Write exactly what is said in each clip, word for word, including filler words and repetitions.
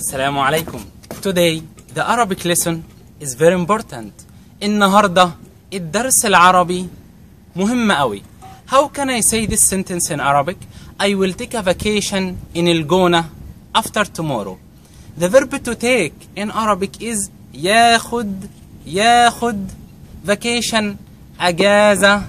السلام عليكم. Today the Arabic lesson is very important. النهاردة الدرس العربي مهم أوي. How can I say this sentence in Arabic? I will take a vacation in الجونة after tomorrow. The verb to take in Arabic is ياخد ياخد vacation أجازة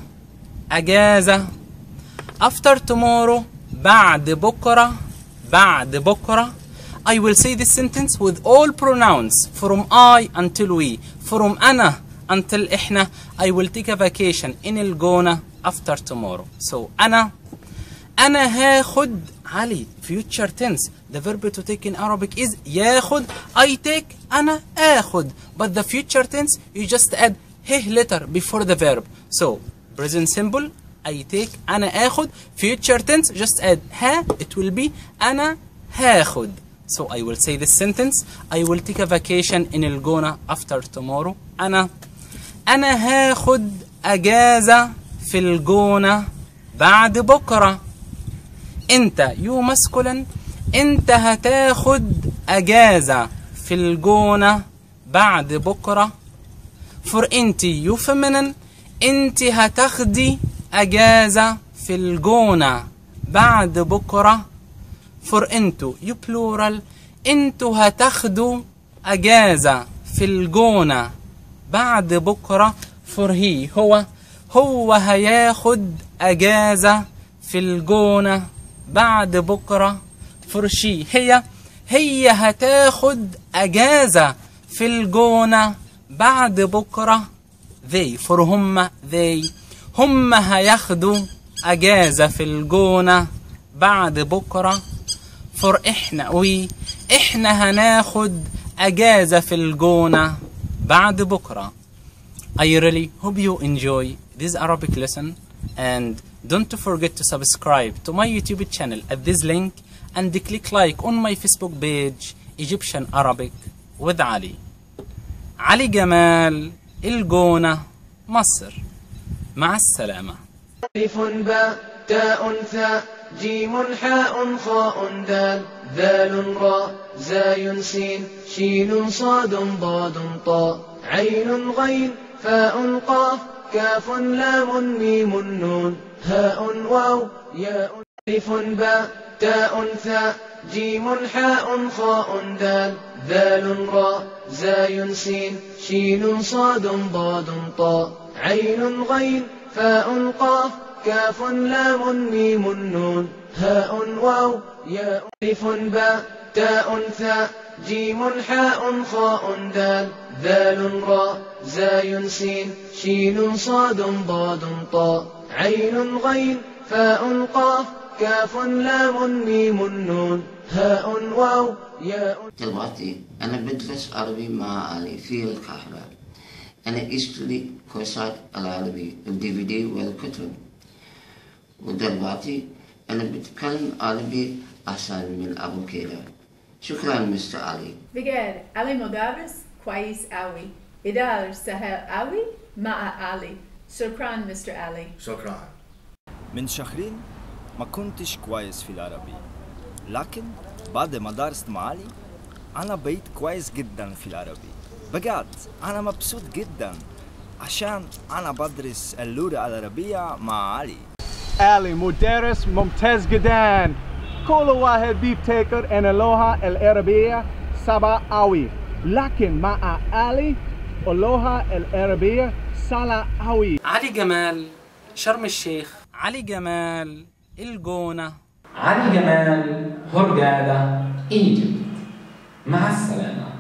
أجازة. After tomorrow بعد بكرة بعد بكرة. I will say this sentence with all pronouns from I until we, from أنا until إحنا. I will take a vacation in الجونة after tomorrow. So أنا أنا هاخد علي future tense. The verb to take in Arabic is ياخد. I take أنا آخد. But the future tense you just add ه letter before the verb. So present simple I take أنا آخد. Future tense just add ها. It will be أنا هاخد. So I will say this sentence. I will take a vacation in الجونة after tomorrow. أنا أنا هاخد أجازة في الجونة بعد بكرة. أنت يو masculine. أنت هتاخد أجازة في الجونة بعد بكرة. For أنت يو feminine. أنت هتاخدي أجازة في الجونة بعد بكرة. For أنتو يو plural. أنتو هتاخدوا أجازة في الجونة بعد بكرة. For he هو هو هياخد أجازة في الجونة بعد بكرة. For she هي هي هتاخد أجازة في الجونة بعد بكرة. They for هم they هم هياخدوا أجازة في الجونة بعد بكرة. For إحنا we إحنا هناخد أجازة في الجونة بعد بكرة. I really hope you enjoy this Arabic lesson and don't forget to subscribe to my YouTube channel at this link and click like on my Facebook page Egyptian Arabic with Ali. علي جمال الجونة مصر. مع السلامة. ألف باء تاء ثاء جيم حاء خاء دال ذال راء زاي سين شين صاد ضاد طاء عين غين فاء قاف كاف لام ميم نون هاء واو ياء. ألف باء تاء ثاء جيم حاء خاء دال ذال راء زاي سين شين صاد ضاد طاء عين غين فاء قاف كاف لام ميم نون هاء واو ياء. ألف باء تاء ثاء جيم حاء خاء دال ذال راء زاي سين شين صاد ضاد طاء عين غين فاء قاف كاف لام ميم نون هاء واو ياء. دلوقتي أنا بدرس عربي مع علي في القاهرة. أنا أشتري كورسات العربي الدي في دي والكتب. ودلوقتي أنا بتكلم عربي أحسن من قبل كده. شكرا مستر علي. بجد علي مدرس كويس أوي. إدارة سهل أوي مع علي. شكرا مستر علي. شكرا. من شهرين ما كنتش كويس في العربي، لكن بعد ما درست مع علي أنا بقيت كويس جدا في العربي. بجد أنا مبسوط جدا عشان أنا بدرس اللغة العربية مع علي. علي مدرس ممتاز جدا. كل واحد بيفتكر أن اللغة العربية صعبة أوي، لكن مع علي اللغة العربية سهلة أوي. علي جمال شرم الشيخ. علي جمال الجونة. علي جمال هورجادا ايجيبت. مع السلامة.